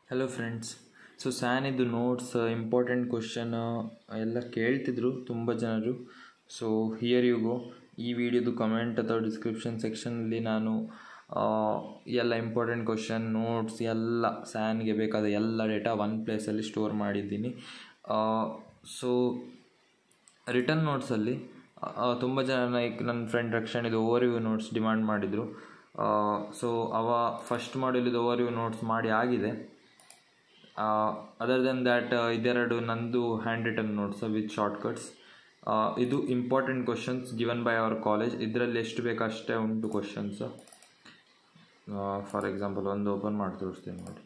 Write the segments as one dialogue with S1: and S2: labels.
S1: Hello friends. So ಸ್ಯಾನಿದು notes important question ಎಲ್ಲ ಕೇಳ್ತಿದ್ರು ತುಂಬ ಜನರು. So here you go. ಈ ವಿಡಿಯೋದು ಕಮೆಂಟ್ ಅಥವಾ ಡಿಸ್ಕ್ರಿಪ್ಷನ್ ಸೆಕ್ಷನಲ್ಲಿ ನಾನು ಎಲ್ಲ ಇಂಪಾರ್ಟೆಂಟ್ ಕ್ವಶನ್ ನೋಟ್ಸ್ ಎಲ್ಲ ಸ್ಯಾನ್ಗೆ ಬೇಕಾದ ಎಲ್ಲ ಡೇಟಾ ಒಂದು ಪ್ಲೇಸಲ್ಲಿ ಸ್ಟೋರ್ ಮಾಡಿದ್ದೀನಿ. ಸೊ ರಿಟರ್ನ್ ನೋಟ್ಸಲ್ಲಿ ತುಂಬ ಜನ ನನ್ನ ಫ್ರೆಂಡ್ ರಕ್ಷಣಿದು ಓವರ್ವ್ಯೂ ನೋಟ್ಸ್ ಡಿಮಾಂಡ್ ಮಾಡಿದರು. ಸೊ ಅವ ಫಸ್ಟ್ ಮಾಡ್ಯೂಲಿದು ಓವರ್ವ್ಯೂ ನೋಟ್ಸ್ ಮಾಡಿ ಆಗಿದೆ. ಅದರ್ ದೆನ್ ದ್ಯಾಟ್ ಇದೆರಡು ನಂದು hand written notes with shortcuts. ಇದು important questions given by our college. ಇದರಲ್ಲಿ ಎಷ್ಟು ಬೇಕು ಅಷ್ಟೇ ಉಂಟು ಕ್ವಶನ್ಸ್. ಫಾರ್ ಎಕ್ಸಾಂಪಲ್ ಒಂದು ಓಪನ್ ಮಾಡಿ ತೋರಿಸ್ತೀನಿ ನೋಡಿ.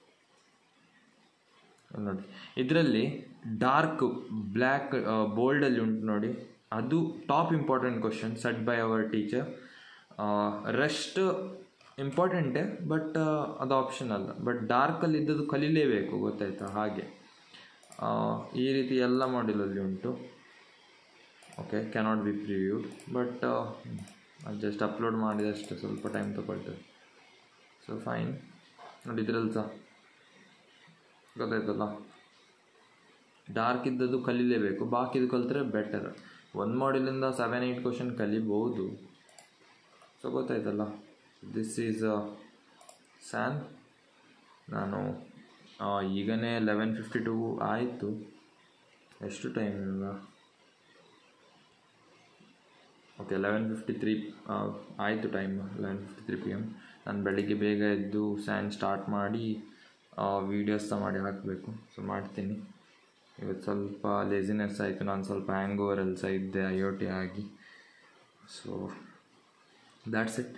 S1: ಇದರಲ್ಲಿ ಡಾರ್ಕ್ ಬ್ಲ್ಯಾಕ್ ಬೋಲ್ಡಲ್ಲಿ ಉಂಟು ನೋಡಿ, ಅದು top important question set by our teacher. Rest ಇಂಪಾರ್ಟೆಂಟೇ, ಬಟ್ ಅದು ಆಪ್ಷನ್ ಅಲ್ಲ. ಬಟ್ ಡಾರ್ಕಲ್ಲಿ ಇದ್ದದ್ದು ಕಲೀಲೇಬೇಕು, ಗೊತ್ತಾಯ್ತಾ? ಹಾಗೆ ಈ ರೀತಿ ಎಲ್ಲ ಮಾಡ್ಯೂಲಲ್ಲಿ ಉಂಟು. Okay, cannot be previewed, but ಅದು ಜಸ್ಟ್ ಅಪ್ಲೋಡ್ ಮಾಡಿದಷ್ಟು ಸ್ವಲ್ಪ ಟೈಮ್ ತಗೊಳ್ತದೆ. So fine. ನೋಡಿ ಇದರಲ್ಲಿ ಸಹ ಗೊತ್ತಾಯ್ತಲ್ಲ, ಡಾರ್ಕ್ ಇದ್ದದ್ದು ಕಲೀಲೇಬೇಕು, ಬಾಕಿದು ಕಲಿತ್ರೆ ಬೆಟರ್. ಒಂದು ಮಾಡ್ಯೂಲಿಂದ 7-8 ಕ್ವಶನ್ ಕಲಿಬೋದು. ಸೊ ಗೊತ್ತಾಯ್ತಲ್ಲ, ದಿಸ್ ಈಸ್ ಸ್ಯಾನ್. ನಾನು ಈಗನೇ 11:52 ಆಯಿತು. ಎಷ್ಟು ಟೈಮ್ ಇಲ್ಲ? ಓಕೆ, 11:53 ಆಯಿತು ಟೈಮ್, 11:53 PM. ನಾನು ಬೆಳಿಗ್ಗೆ ಬೇಗ ಎದ್ದು ಸ್ಯಾನ್ ಸ್ಟಾರ್ಟ್ ಮಾಡಿ ವೀಡಿಯೋಸ್ ಸಹ ಮಾಡಿ ಹಾಕಬೇಕು. ಸೊ ಮಾಡ್ತೀನಿ. ಇವತ್ತು ಸ್ವಲ್ಪ ಲೇಸಿನೆಸ್ ಆಯಿತು, ನಾನು ಸ್ವಲ್ಪ ಹ್ಯಾಂಗ್ ಓವರಲ್ಲಿ ಸಹ ಇದ್ದೆ IoT ಆಗಿ. So that's it.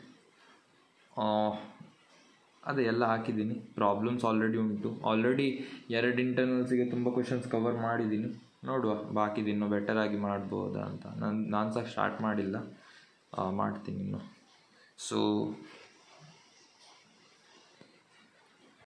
S1: ಅದೇ ಎಲ್ಲ ಹಾಕಿದ್ದೀನಿ. ಪ್ರಾಬ್ಲಮ್ಸ್ ಆಲ್ರೆಡಿ ಉಂಟು. ಆಲ್ರೆಡಿ 2 ಇಂಟರ್ನಲ್ಸಿಗೆ ತುಂಬ ಕ್ವಶನ್ಸ್ ಕವರ್ ಮಾಡಿದ್ದೀನಿ. ನೋಡುವ ಬಾಕಿದು ಇನ್ನೂ ಬೆಟರಾಗಿ ಮಾಡ್ಬೋದಾ ಅಂತ. ನಾನು ಸಹ ಸ್ಟಾರ್ಟ್ ಮಾಡಿಲ್ಲ, ಮಾಡ್ತೀನಿ ಇನ್ನು. ಸೊ